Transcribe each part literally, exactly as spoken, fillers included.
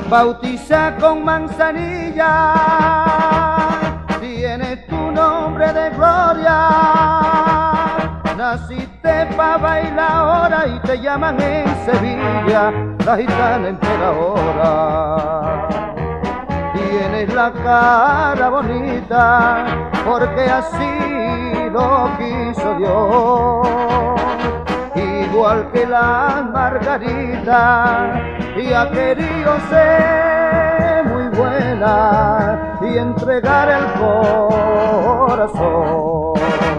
bautiza con manzanilla, tienes tu nombre de gloria, naciste pa' bailar ahora y te llaman en Sevilla la gitana emperadora. Tienes la cara bonita porque así lo quiso Dios, igual que la margarita, y ha querido ser muy buena y entregar el corazón.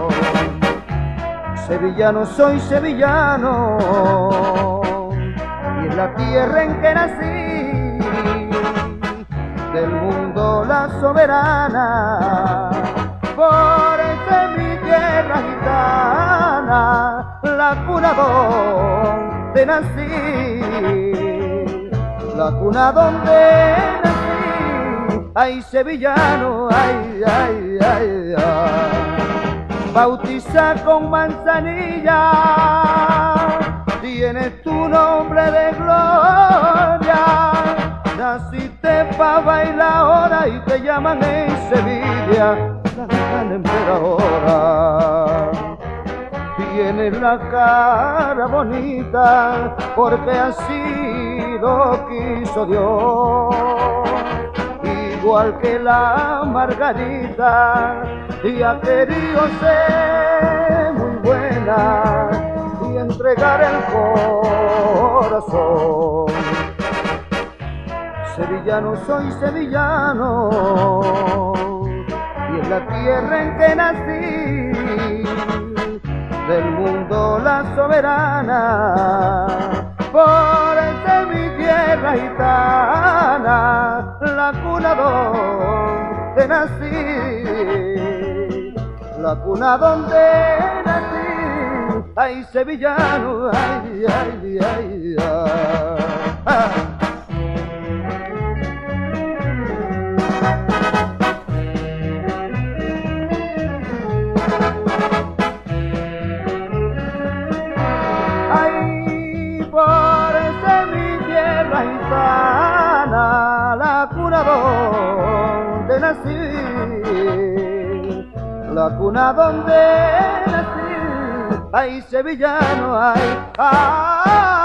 Sevillano soy sevillano, y en la tierra en que nací, del mundo la soberana, por esa es mi tierra gitana, la cuna donde nací, la cuna donde nací. Ay, sevillano, ay, ay, ay, ay, bautiza con manzanilla, tienes tu nombre de gloria, naciste pa' bailar ahora y te llaman en Sevilla la gran emperadora. Tienes la cara bonita porque así lo quiso Dios, igual que la margarita, y ha querido ser muy buena y entregar el corazón. Sevillano soy sevillano, y en la tierra en que nací, del mundo la soberana, por esa es mi tierra gitana, la cuna donde nací, la cuna donde nací. Ay, sevillano, ay, ay, ay, ay, ay. La cuna donde nací, la cuna donde nací. Ay, sevillano, ay, ay.